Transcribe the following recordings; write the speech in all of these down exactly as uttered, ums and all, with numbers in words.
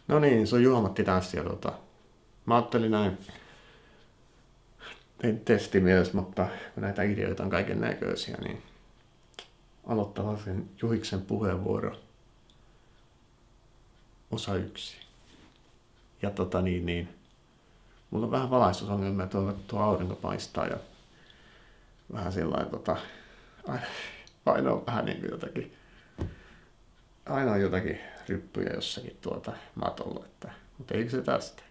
No niin, se on Juha-Matti tässä ja tota, mä ajattelin näin, tein testimielessä, mutta kun näitä ideoita on kaiken näköisiä, niin aloittaa sen Juhiksen puheenvuoro osa yksi. Ja tota niin, niin mulla on vähän valaistusongelmia, tuo, tuo aurinko paistaa ja vähän sillain tota, aina on vähän niin kuin jotakin, aina on jotakin ryppyjä jossakin tuota matolla, että, mutta eikö se tästä?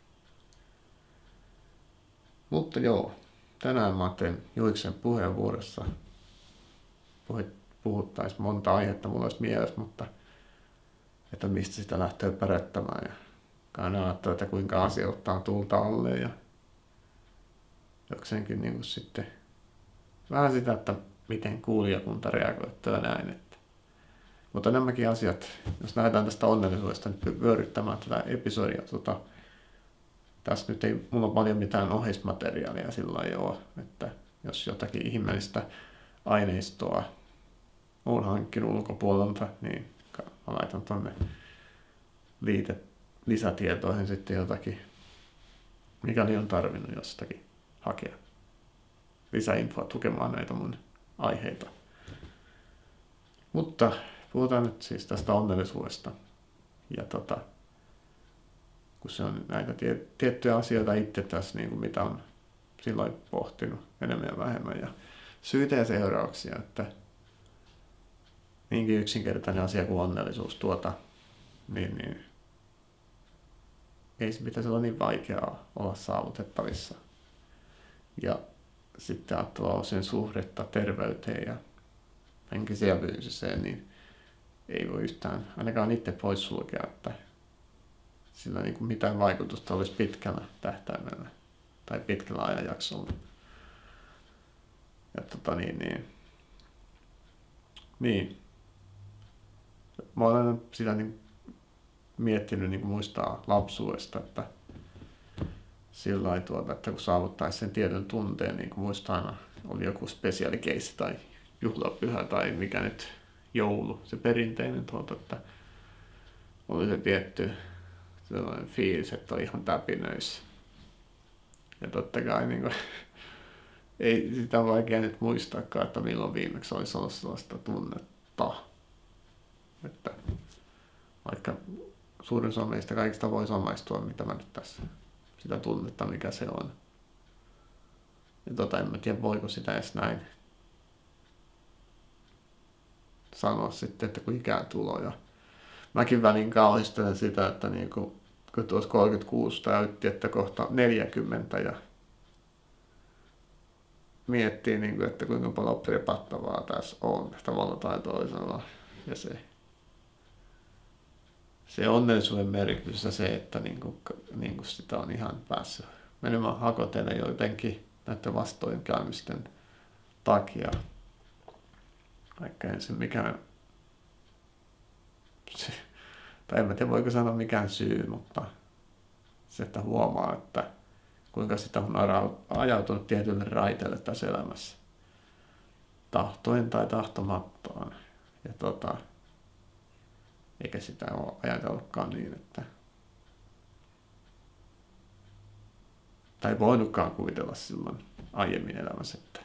Mutta joo, tänään mä teen Juhiksen puheenvuorossa. Puhuttaisiin monta aihetta mulla olisi mielessä, mutta että mistä sitä lähtee pärättämään. Ja aina ajattelee, että kuinka asia ottaa tulta alle ja jokseenkin niin kuin sitten vähän sitä, että miten kuulijakunta reagoi ja näin. Että. Mutta nämäkin asiat, jos lähdetään tästä onnellisuudesta nyt vyöryttämään tätä episodia, tota, tässä nyt ei mulla ole paljon mitään oheismateriaalia sillä ei ole, että jos jotakin ihmeellistä aineistoa olen hankkinut ulkopuolelta, niin mä laitan tonne liite, lisätietoihin sitten jotakin, mikäli on tarvinnut jostakin hakea lisäinfoa tukemaan näitä mun aiheita. Mutta puhutaan nyt siis tästä onnellisuudesta. Ja tota, kun se on näitä tie, tiettyjä asioita itse tässä, niin kuin mitä on silloin pohtinut enemmän ja vähemmän. Ja syitä ja seurauksia, että niinkin yksinkertainen asia kuin onnellisuus tuota, niin, niin ei se pitäisi olla niin vaikeaa olla saavutettavissa. Ja sitten ajattelee sen suhdetta terveyteen ja henkiseen ja fyysiseen, niin ei voi yhtään ainakaan itse poissulkea, että sillä niin kuin mitään vaikutusta olisi pitkällä tähtäimellä tai pitkällä ajanjaksolla. Ja tota niin, niin, niin. Mä olen sitä niin miettinyt niin kuin muistaa lapsuudesta, että sillä lailla tuota, että kun saavuttaisi sen tietyn tunteen, niin kuin muistaa aina oli joku spesiaalikeissi tai juhlapyhä tai mikä nyt joulu, se perinteinen tuota, että oli se tietty sellainen fiilis, että oli ihan täpinöissä. Ja totta kai niin kuin, ei sitä vaikea nyt muistaakaan, että milloin viimeksi olisi ollut sellaista tunnetta. Että vaikka suurin osa meistä kaikista voi samaistua, mitä mä nyt tässä, sitä tunnetta, mikä se on. Ja tota, en mä tiedä, voiko sitä edes näin sanoa sitten, että kun ikää tulo. Ja mäkin välin kauhistelen sitä, että niin kun, kun tuossa kolmekymmentäkuusi täytti, että kohta neljäkymmentä ja miettii, niin kuin, että kuinka paljon prepattavaa tässä on tavalla tai toisella. Ja se, se onnellisuuden merkitys ja se, että niin kuin, niin kuin sitä on ihan päässyt menemään hakotelle jotenkin näiden vastoinkäymisten takia. Vaikka en se mikään, se, tai en mä tiedä voiko sanoa mikään syy, mutta se, että huomaa, että kuinka sitä on ajautunut tietylle raiteelle tässä elämässä. Tahtoen tai tahtomattaan. Ja tota, eikä sitä ole ajatellutkaan niin, että tai voinutkaan kuvitella silloin aiemmin elämässä, että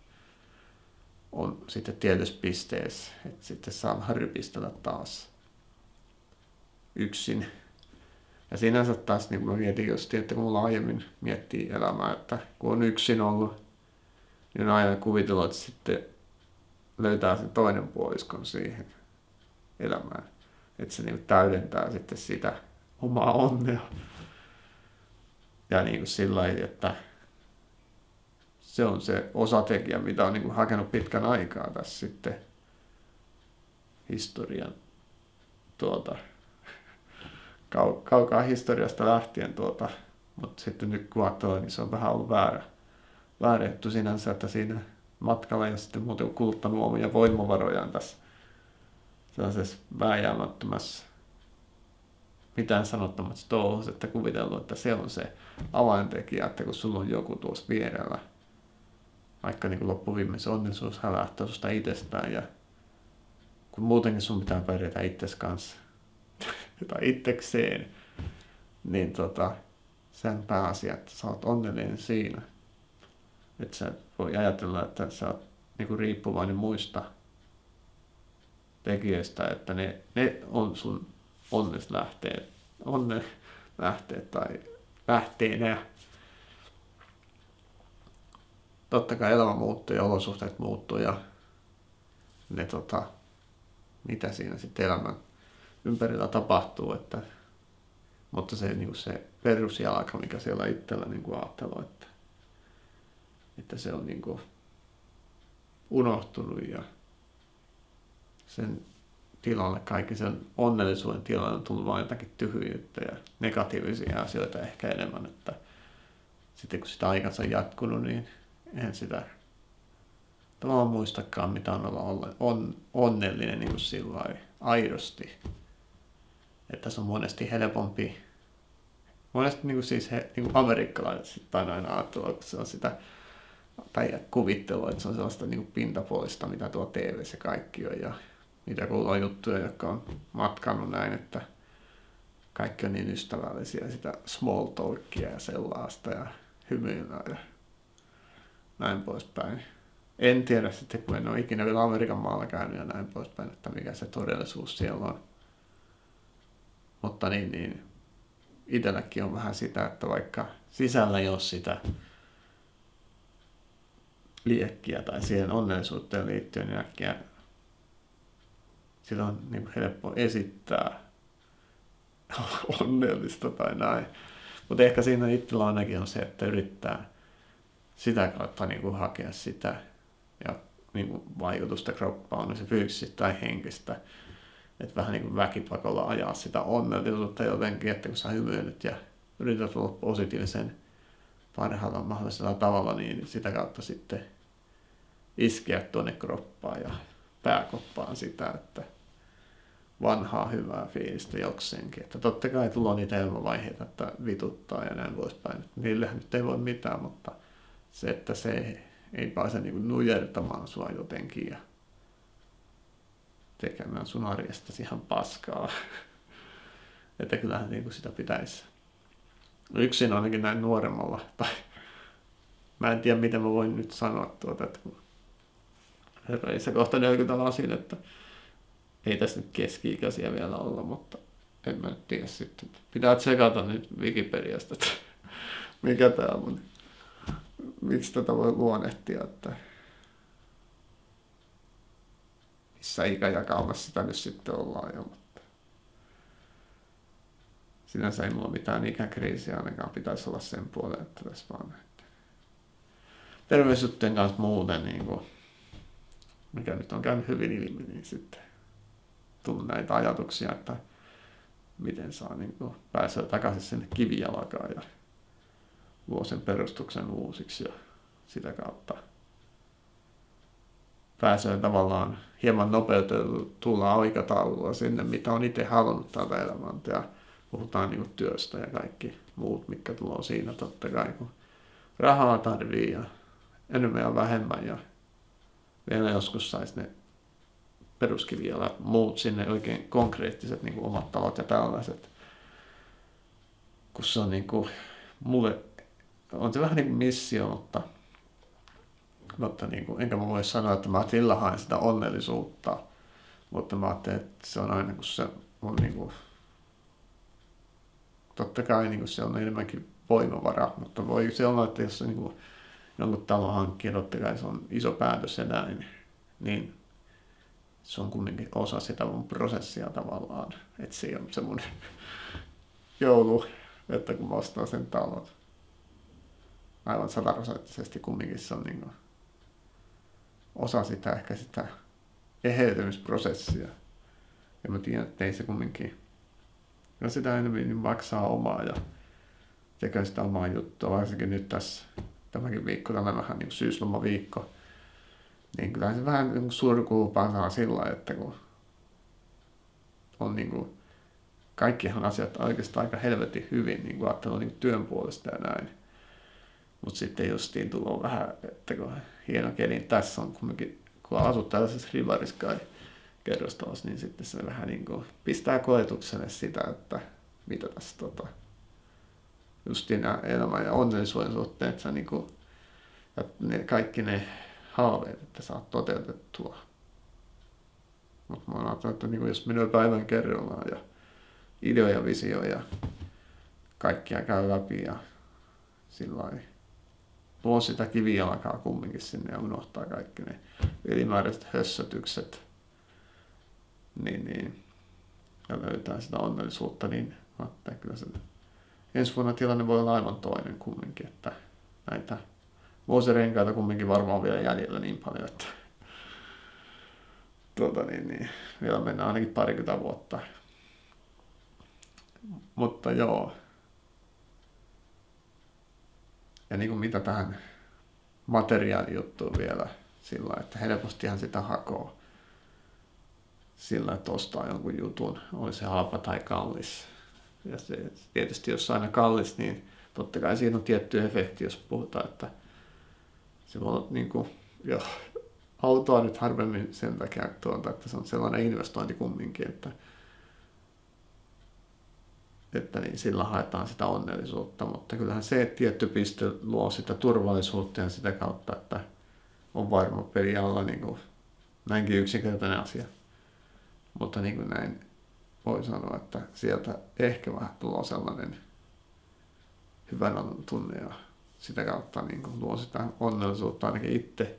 on sitten tietyssä pisteessä, että sitten saa vähän rypistellä taas yksin. Ja sinänsä taas niin mä mietin just, että kun mulla aiemmin miettii elämää, että kun on yksin ollut, niin on aina kuvitellut, että sitten löytää sen toinen puoliskon siihen elämään. Että se niin täydentää sitten sitä omaa onnea. Ja niin kuin sillä lailla, että se on se osatekijä, mitä on niin kuin hakenut pitkän aikaa tässä sitten historian tuota, kau, kaukaa historiasta lähtien tuota, mutta sitten nyt kun ajattelee, niin se on vähän ollut väärä, väärä juttu sinänsä, että siinä matkalla ja sitten muuten kuluttanut omia voimavarojaan tässä sellaisessa vääjäämättömässä mitään sanottomassa touhussa, että kuvitellut, että se on se avaintekijä, että kun sulla on joku tuossa vierellä, vaikka niin loppuviimeisen onnellisuus hälähtää susta itsestään ja kun muutenkin sun pitää pärjätä itses kanssa tai itsekseen, niin tota, sen pääasia, että sä oot onnellinen siinä. Että sä voi ajatella, että sä oot niinku riippuvainen muista tekijöistä, että ne, ne on sun onnes lähteet, onne lähteet tai lähteenä. Totta kai elämä muuttuu ja olosuhteet muuttuu ja ne tota, mitä siinä sitten elämän ympärillä tapahtuu, että, mutta se, niin se perusjalka, mikä siellä itsellä niin ajattelua, että, että se on niin kuin unohtunut ja sen tilalle, kaikki sen onnellisuuden tilalle on tullut vain jotakin tyhjyyttä ja negatiivisia asioita ehkä enemmän, että sitten kun sitä aikansa on jatkunut, niin en sitä tavallaan muistakaan, mitä on olla on, onnellinen niin kuin sillä aidosti. Että se on monesti helpompi, monesti niin kuin siis he, niin kuin amerikkalaiset aina ajattelua, kun se on sitä, tai kuvittelua, että se on sellaista niin kuin pintapuolista, mitä tuo T V:ssä kaikki on, ja mitä kuuluu juttuja, jotka on matkannut näin, että kaikki on niin ystävällisiä, sitä small talkia ja sellaista, ja hymyillä ja näin poispäin. En tiedä sitten, kun en ole ikinä vielä Amerikan maalla käynyt ja näin poispäin, että mikä se todellisuus siellä on. Mutta niin, niin itselläkin on vähän sitä, että vaikka sisällä ei ole sitä liekkiä tai siihen onnellisuuteen liittyen, niin äkkiä sitä on niin helppo esittää onnellista tai näin. Mutta ehkä siinä itsellä ainakin on se, että yrittää sitä kautta niin kuin hakea sitä ja niin kuin vaikutusta kroppaan, on se fyysistä tai henkistä. Että vähän niin kuin väkipakolla ajaa sitä onnellisuutta jotenkin, että kun sä hymyilet ja yrität olla positiivisen parhaalla mahdollisella tavalla, niin sitä kautta sitten iskeä tuonne kroppaan ja pääkoppaan sitä, että vanhaa hyvää fiilistä jokseenkin. Että totta kai tulee niitä elämänvaiheita, että vituttaa ja näin poispäin. Niillähän nyt ei voi mitään, mutta se, että se ei pääse niin kuin nujertamaan sua jotenkin ja tekemään sun arjestasi ihan paskaa. Että kyllähän niin kuin sitä pitäisi. Yksin ainakin näin nuoremmalla. Tai mä en tiedä, miten mä voin nyt sanoa tuota, että kun herreissä kohta neljäkymmentä lasin, että ei tässä nyt keski-ikäisiä vielä olla, mutta en mä nyt tiedä sitten. Pitää tsekata nyt Wikipediasta, että mikä tää on. Miksi tätä voi luonnehtia, että missä ikäjakaumassa sitä nyt sitten ollaan jo, mutta sinänsä ei mulla mitään ikäkriisiä ainakaan pitäisi olla sen puoleen, että tässä vaan että terveysjuttujen kanssa muuten, niin kuin, mikä nyt on käynyt hyvin ilmi, niin sitten tullut näitä ajatuksia, että miten saa niin kuin, pääsee takaisin sinne kivijalkaan ja luo sen perustuksen uusiksi ja sitä kautta pääsee tavallaan hieman nopeutetulla aikataululla sinne, mitä on itse halunnut tältä elämältä ja puhutaan niin kuin työstä ja kaikki muut, mitkä tulee siinä totta kai, kun rahaa tarvii ja enemmän ja vähemmän ja vielä joskus saisi ne peruskivijalat muut sinne oikein konkreettiset niin kuin omat talot ja tällaiset, kun se on niin kuin, mulle on se vähän niin kuin missio, mutta, mutta niin kuin, enkä mä voi sanoa, että mä sillä haen sitä onnellisuutta, mutta mä ajattelen, että se on aina, kun se on niin kuin, totta kai niin kuin se on enemmänkin voimavara, mutta voi se olla, että jos se niin kuin, jonkun talon hankkii, totta kai se on iso päätös ja näin, niin se on kumminkin osa sitä mun prosessia tavallaan, että se on semmoinen joulu, että kun mä ostan sen talon. Aivan sataprosenttisesti kumminkin se on niin kuin osa sitä ehkä sitä eheytymisprosessia. Ja mä tiedän, että ei se kumminkin, ja sitä enemmän niin maksaa omaa ja tekee sitä omaa juttua, varsinkin nyt tässä tämäkin viikko, tämä vähän niin kuin syyslomaviikko, niin kyllä se vähän niin surkuu pasaa sillä, että kun on niin kuin kaikkihan asiat oikeastaan aika helvetin hyvin, niin kuin ajattelua niin työn puolesta ja näin. Mutta sitten justiin tulee vähän, että kun hieno keli, tässä on kumminkin, kun asut tällaisessa rivariskai kerrostalossa, niin sitten se vähän niin kuin pistää koetukselle sitä, että mitä tässä tota, justiin nämä elämän ja onnellisuuden suhteen, että sä niinku, ja ne, kaikki ne haaveet, että saat toteutettua. Mutta mä oon ajatellut, että niinku, jos menee päivän kerrallaan ja ideoja, visioja, kaikkia käy läpi ja sillä lailla tuo sitä kivijalkaa kumminkin sinne ja unohtaa kaikki ne ylimääräiset hössötykset, niin, niin, ja löytää sitä onnellisuutta, niin että kyllä se ensi vuonna tilanne voi olla aivan toinen kumminkin, että näitä vuosirenkaita kumminkin varmaan vielä jäljellä niin paljon, että tuota, niin, niin, vielä mennään ainakin parikymmentä vuotta. Mutta joo. Ja niin kuin mitä tähän materiaalijuttuun vielä sillä, että helpostihan sitä hakoo sillä, että ostaa jonkun jutun, oli se halpa tai kallis. Ja se, tietysti jos aina kallis, niin totta kai siinä on tietty efekti, jos puhutaan, että se voi olla niin kuin, joo, autoa nyt harvemmin sen takia, tuota, että se on sellainen investointi kumminkin, että, että niin sillä haetaan sitä onnellisuutta, mutta kyllähän se tietty piste luo sitä turvallisuutta ja sitä kautta, että on varma peli alla niin kuin, näinkin yksinkertainen asia. Mutta niin kuin näin voi sanoa, että sieltä ehkä vähän tulee sellainen hyvän olon tunne ja sitä kautta niin kuin luo sitä onnellisuutta ainakin itse.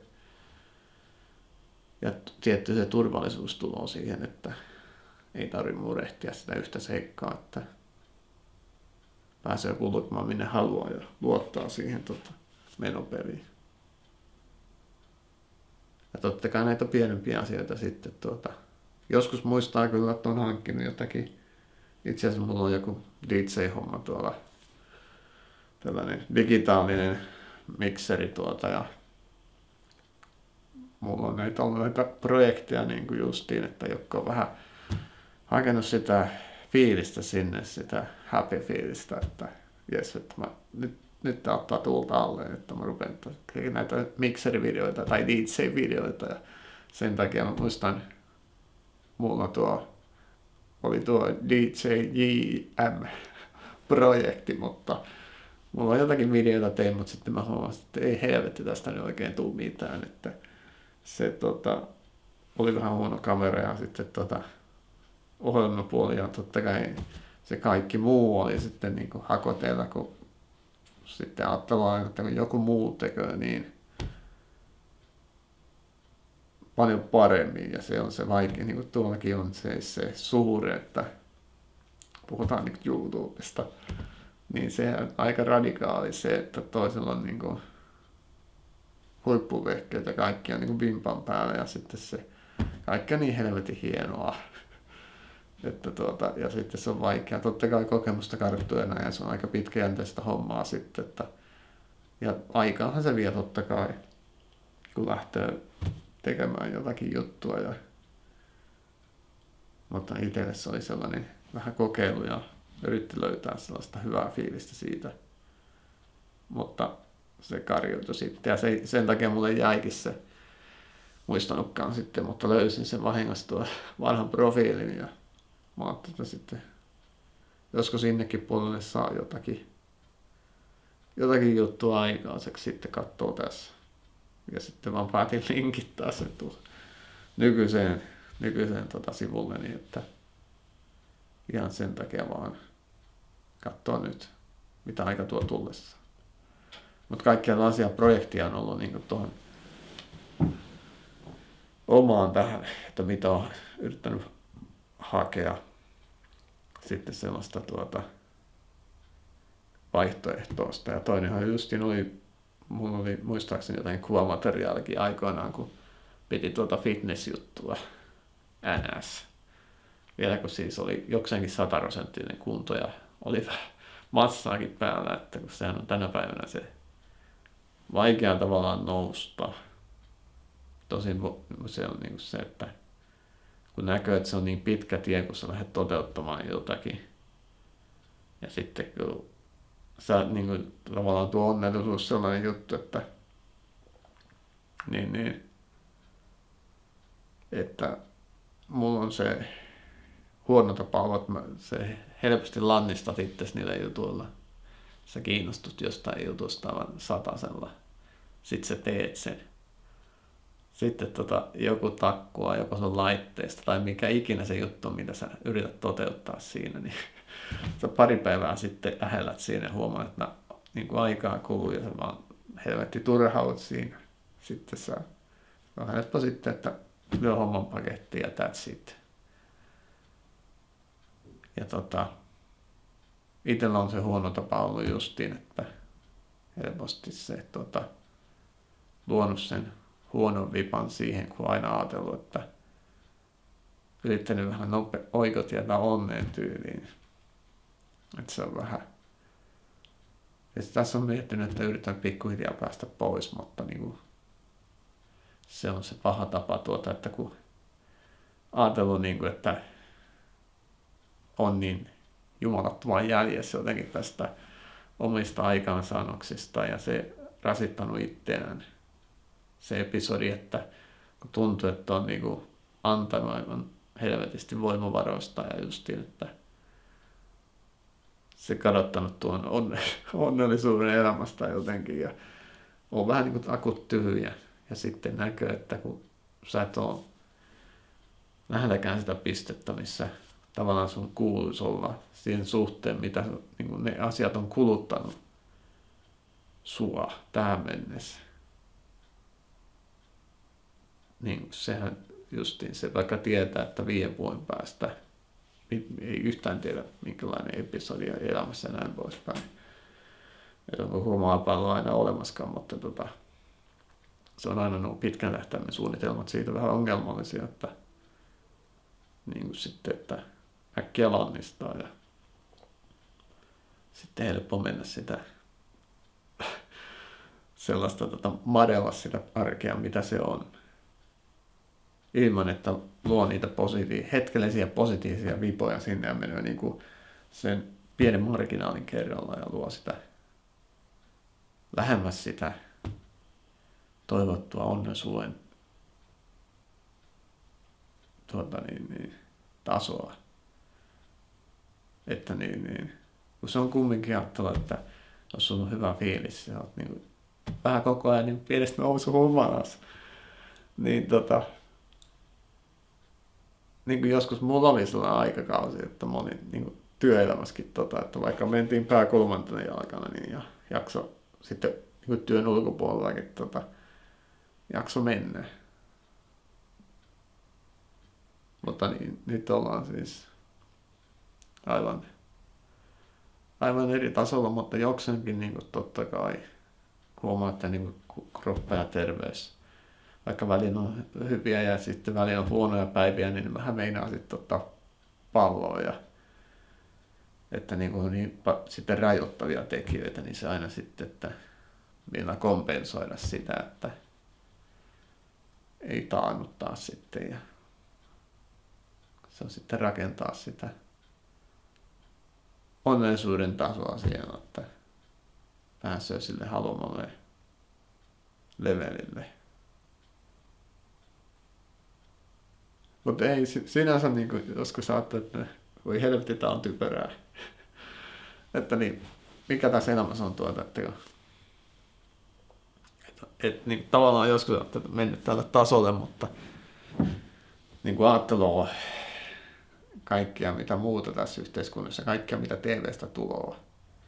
Ja tietty se turvallisuus tulee siihen, että ei tarvitse murehtia sitä yhtä seikkaa, että pääsee kulkemaan minne haluaa ja luottaa siihen tota, menopeliin. Ja totta kai näitä pienempiä asioita sitten tuota, joskus muistaa kyllä, että on hankkinut jotakin. Itse asiassa mulla on joku D J-homma tuolla, tällainen digitaalinen mikseri tuota ja mulla on näitä, ollut näitä projekteja niin kuin justiin, että jotka on vähän hakenut sitä fiilistä sinne, sitä happy-fiilistä, että jes, että mä, nyt, nyt tää ottaa tuulta alle, että mä rupean tekemään näitä mikserivideoita tai D J-videoita ja sen takia mä muistan, mulla tuo oli tuo D J J M-projekti, mutta mulla on jotakin videoita tein, mutta sitten mä huomasin, että ei helvetti tästä nyt oikein tule mitään, että se tota, oli vähän huono kamera ja sitten tota, ohjelmapuoli ja totta kai se kaikki muu oli sitten niin kuin hakoteilla, kun sitten ajattelin, että kun joku muu tekee niin paljon paremmin ja se on se vaikea, niin kuin tuollakin on se, se suuri, että puhutaan niin YouTubesta, niin se on aika radikaali se, että toisella on niin kuin huippuvehkeet ja kaikki on niin kuin vimpan päällä ja sitten se kaikki on niin helvetin hienoa. Että tuota, ja sitten se on vaikea. Totta kai kokemusta karttuena ja se on aika pitkäjänteistä hommaa sitten. Että, ja aikaahan se vie totta kai, kun lähtee tekemään jotakin juttua. Ja, mutta itselle se oli sellainen vähän kokeilu ja yritti löytää sellaista hyvää fiilistä siitä. Mutta se karjoutui sitten ja se, sen takia mulle jäikin se muistanutkaan sitten, mutta löysin sen vahingossa tuon vanhan profiilin ja mä ajattelin, että sitten joskus sinnekin puolelle saa jotakin, jotakin juttua aikaiseksi sitten katsoo tässä. Ja sitten mä päätin linkittää sen tuohon nykyiseen, nykyiseen tota sivulle, niin että ihan sen takia vaan katsoo nyt, mitä aika tuo tullessa. Mutta kaikkia tällaisia projekteja on ollut niin tuohon omaan tähän, että mitä on yrittänyt hakea sitten sellaista tuota vaihtoehtoista. Ja toinenhan justiin oli, mulla oli muistaakseni jotain kuvamateriaalikin aikoinaan, kun piti tuota fitnessjuttua N S. Vielä kun siis oli jokseenkin sataprosenttinen kunto ja oli vähän massaakin päällä, että kun sehän on tänä päivänä se vaikea tavallaan nousta. Tosin se on niin se, että kun näkee, että se on niin pitkä tie, kun sä lähdet toteuttamaan jotakin. Ja sitten kun sä niin kuin, tavallaan tuo onnellisuus sellainen juttu, että niin, niin, että mulla on se huono tapa, että mä, se helposti lannistat itsesi niillä jutuilla. sä kiinnostut jostain jutusta vaan satasella. Sitten sä teet sen. Sitten tota, joku takkua, joko sun laitteesta tai mikä ikinä se juttu, mitä sä yrität toteuttaa siinä, niin sä pari päivää sitten ähellät siinä ja huomaat, että niin kuin aikaa kuluu ja sä vaan helvetti turhaut siinä. Sitten sä on helppo sitten, että lyö homman pakettiin ja that's it. Ja tota, itsellä on se huono tapa ollut justiin, että helposti se tota, luonut sen huonon vipan siihen, kun aina ajatellut, että yrittänyt vähän nope, oikotietä onneen tyyliin. Että se on vähän. Ja tässä on miettinyt, että yritän pikkuhiljaa päästä pois, mutta niin kuin, se on se paha tapa tuota, että kun ajatellut, niin kuin, että on niin jumalattoman jäljessä jotenkin tästä omista aikaansaannoksista ja se rasittanut itseään. Se episodi, että kun tuntuu, että on niin kuin antanut aivan helvetisti voimavaroista ja justiin, että se kadottanut tuon onne, onnellisuuden elämästä jotenkin ja on vähän niin kuin akut tyhjä ja sitten näkyy, että kun sä et ole lähelläkään sitä pistettä, missä tavallaan sun kuuluisi olla siihen suhteen, mitä niin kuin ne asiat on kuluttanut sua tähän mennessä. Niin sehän justiin se, vaikka tietää, että viiden vuoden päästä ei yhtään tiedä, minkälainen episodi elämässä ja näin poispäin. Ei ole koko maapallo aina olemaskaan, mutta tota, se on aina nuo pitkän tähtäimen suunnitelmat siitä vähän ongelmallisia, että niin kuin sitten, että äkkiä lannistaa ja sitten helppo mennä sitä sellaista tota, madella sitä arkea, mitä se on. Ilman, että luo niitä positiivisia, hetkellisiä positiivisia vipoja sinne ja menee niin kuin sen pienen marginaalin kerralla ja luo sitä lähemmäs sitä toivottua onnellisuuden tuota, niin, niin, tasoa. Että niin, niin, kun se on kumminkin ajattelua, että jos sulla on hyvä fiilis ja olet niin vähän koko ajan niin pienestä nousu humanas, niin tota, niin kuin joskus mulla oli sellainen aikakausi, että mä olin niin kuin työelämässäkin, tota, että vaikka mentiin pääkolmantena jalkana, niin ja jakso sitten niin kuin työn ulkopuolellakin tota, jakso mennä. Mutta niin, nyt ollaan siis aivan, aivan eri tasolla, mutta jokseenkin niin kuin totta kai huomaa, että niin kuin kroppa ja terveys, vaikka välillä on hyviä ja sitten välillä on huonoja päiviä, niin vähän meinaa sitten ottaa palloa ja että niin kuin niin, sitten rajoittavia tekijöitä, niin se aina sitten, että millä kompensoida sitä, että ei taannuttaa sitten ja se on sitten rakentaa sitä onnellisuuden tasoa siellä, että pääsee sille haluamalle levelille. Mutta ei sinänsä, niin kuin, joskus ajattelee, että voi helvetti, tää on typerää. Että niin, mikä tässä elämässä on tuota, että et, et, niin, tavallaan joskus ajattelee, että mennyt tälle tasolle, mutta niin kuin ajattelu on kaikkia mitä muuta tässä yhteiskunnassa, kaikkia mitä T V:stä tulee,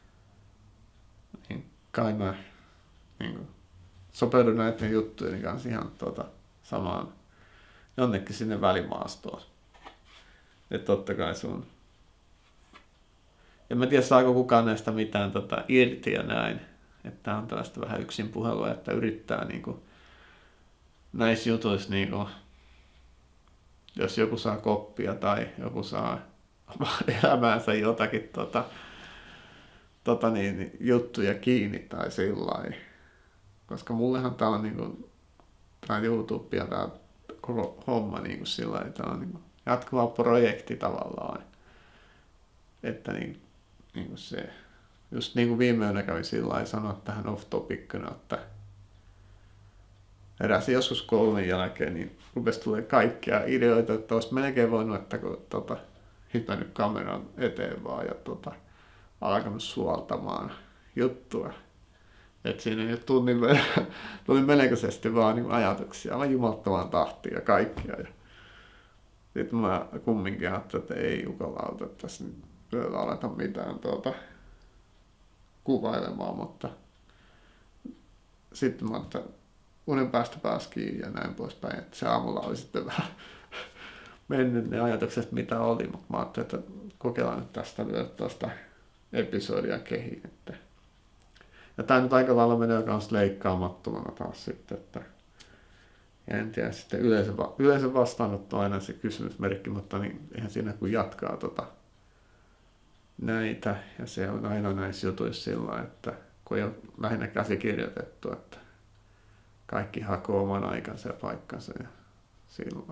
niin kai mä niin kuin, sopeudun näiden juttujen kanssa ihan tuota, samaan jonnekin sinne välimaastoon. Että totta kai sun. En mä tiedä saako kukaan näistä mitään tota, irti ja näin. Että on tällaista vähän yksin puhelua, että yrittää niinku, näissä jutuissa, niinku, jos joku saa koppia tai joku saa elämäänsä jotakin tota, tota niin, juttuja kiinni tai sillä. Koska mullehan tää on niinku, tää YouTube ja tää koko homma niin kuin sillä että on niin kuin jatkuva projekti tavallaan. Että niin, niin kuin se, just niin kuin viime yönä kävi sillä lailla sanoa tähän off-topiccina, että heräsin joskus koulun jälkeen, niin rupesi tulee kaikkia ideoita, että olisi melkein voinut, että kun tota, hypännyt kameran eteen vaan ja tota, alkanut suoltamaan juttua. Että siinä ei ole tunnin, tunnin melkoisesti vaan niin ajatuksia, aivan jumalattoman tahtia ja kaikkia. Ja sitten mä kumminkin ajattelin, että ei jukalauta, että tässä nyt aleta mitään tuota kuvailemaan, mutta sitten mä ajattelin, että unen päästä pääsi kiinni ja näin poispäin, että se aamulla oli sitten vähän mennyt ne ajatukset, mitä oli, mutta mä ajattelin, että kokeillaan nyt tästä lyödä tuosta episodia kehiin. Että ja tää nyt aika lailla menee kans leikkaamattomana taas sitten, että ja en tiedä, sitten yleisön, yleisön vastaanotto on aina se kysymysmerkki, mutta niin eihän siinä kun jatkaa tota näitä, ja se on aina näissä jutuissa sillä, että kun ei ole lähinnä käsikirjoitettu, että kaikki hakoo oman aikansa ja paikkansa ja sillä.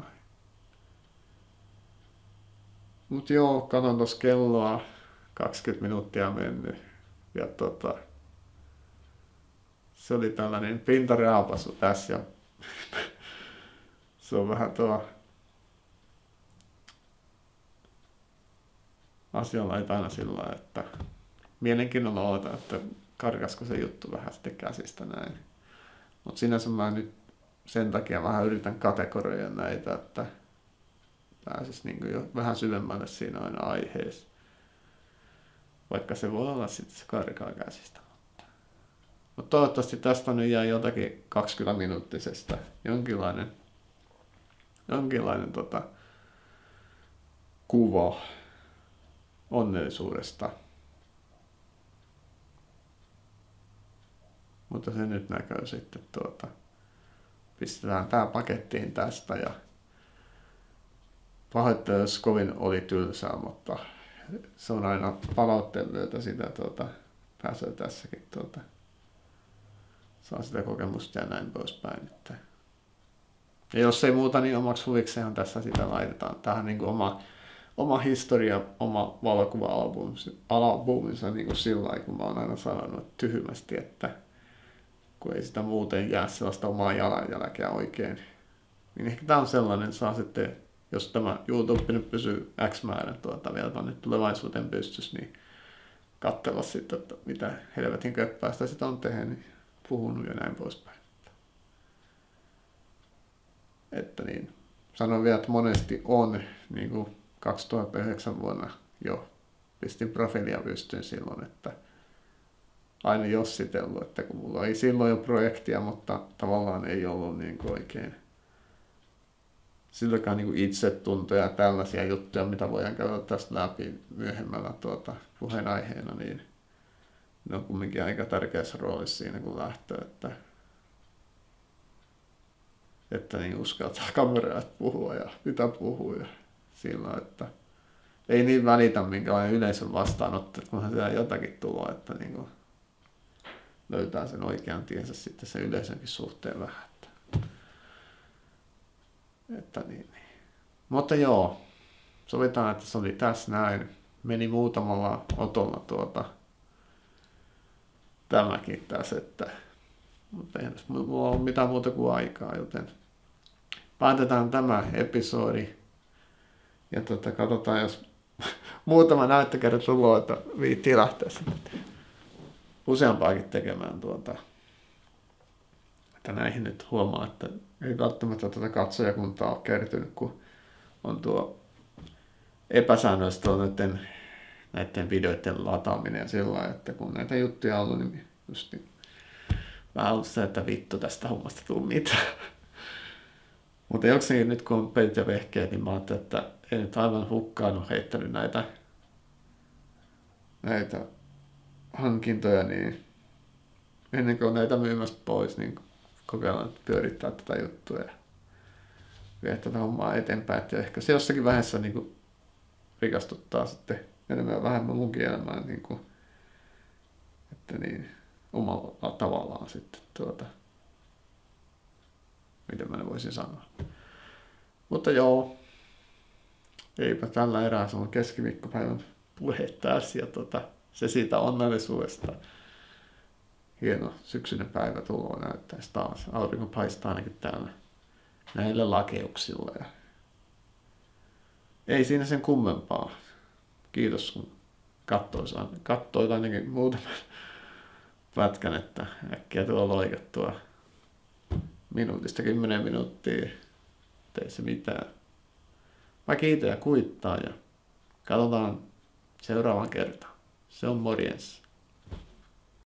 Mut joo, katon tuossa kelloa, kaksikymmentä minuuttia mennyt, ja tota, se oli tällainen pintaraapasu tässä, ja se on vähän tuo asianlaita aina sillä lailla, että mielenkiinnolla odotan, että karkasko se juttu vähän sitten käsistä näin. Mutta sinänsä mä nyt sen takia vähän yritän kategoroida näitä, että pääsis niinku jo vähän syvemmälle siinä aina aiheessa. Vaikka se voi olla sitten se karkaa käsistä. Mutta toivottavasti tästä nyt jää jotakin kaksikymmentä minuuttisesta jonkinlainen, jonkinlainen tota, kuva onnellisuudesta. Mutta se nyt näkyy sitten tuota. Pistetään tää pakettiin tästä ja pahoittelen, jos kovin oli tylsää, mutta se on aina palautteen myötä sitä tuota, pääsee tässäkin tuota, saa sitä kokemusta ja näin poispäin. Että ja jos ei muuta, niin omaksi huvikseen tässä sitä laitetaan. Tähän niin kuin oma, oma historia, oma valokuva-albuminsa niin kuin sillä lailla, kun mä oon aina sanonut tyhmästi, että kun ei sitä muuten jää sellaista omaa jalanjälkeä oikein. Niin ehkä tää on sellainen, saa sitten, jos tämä YouTube nyt pysyy X määrän tuota, vielä tuonne tulevaisuuteen pystyisi, niin katsella sitten, että mitä helvetin köppäästä sitä on tehnyt, puhunut ja näin poispäin. Että niin, sanon vielä, että monesti on, niin kuin kaksituhattayhdeksän vuonna jo pistin profiilia pystyyn silloin, että aina jossitellut, että kun mulla ei silloin jo projektia, mutta tavallaan ei ollut niin kuin oikein silläkään niin kuin itsetuntoja ja tällaisia juttuja, mitä voidaan käydä tästä läpi myöhemmällä tuota, puheenaiheena, niin ne on kumminkin aika tärkeässä roolissa siinä, kun lähtee, että, että niin uskaltaa kameraa puhua ja mitä puhuu ja sillä, että ei niin välitä minkälainen yleisön vastaanotto, että kunhan siellä jotakin tuloa, että niin kuin löytää sen oikean tiensä sitten sen yleisönkin suhteen vähän. Että, että niin, niin. Mutta joo, sovitaan, että se oli tässä näin. Meni muutamalla otolla tuota tämäkin tässä, että mutta ei mulla ole mitään muuta kuin aikaa, joten päätetään tämä episodi ja tota, katsotaan, jos muutama näyttökerta tulee, että viittii lähteä sitten useampaakin tekemään tuota, että näihin nyt huomaa, että ei välttämättä tuota katsojakuntaa ole kertynyt, kun on tuo epäsäännöllistä on näiden, näiden videoiden lataaminen ja sillä lailla, että kun näitä juttuja on ollut, niin just niin, vähän ollut se, että vittu tästä hommasta tuu mitään. Mutta jokseenkin nyt kun on pelit ja vehkeet, niin mä ajattelin, että ei nyt aivan hukkaan ole heittänyt näitä, näitä hankintoja, niin ennen kuin on näitä myymästä pois, niin kokeillaan pyörittää tätä juttua ja viedä tätä hommaa eteenpäin. Että ehkä se jossakin vaiheessa niin kuin rikastuttaa sitten enemmän ja vähemmän munkin elämään, niin kuin, että niin omalla tavallaan sitten tuota, miten mä ne voisin sanoa. Mutta joo, eipä tällä erää, se on keskiviikkopäivän puhe tässä ja tota, se siitä onnellisuudesta. Hieno syksyinen päivä tuloa näyttäisi taas. Aurinko paistaa ainakin täällä näillä lakeuksilla. Ja ei siinä sen kummempaa. Kiitos kun katsoit, katsoit ainakin muutaman, pätkän, että äkkiä tuo loikattua minuutista kymmenen minuuttia. Ei se mitään. Mä kiitän ja kuittaan ja katsotaan seuraavan kertaan. Se on morjens.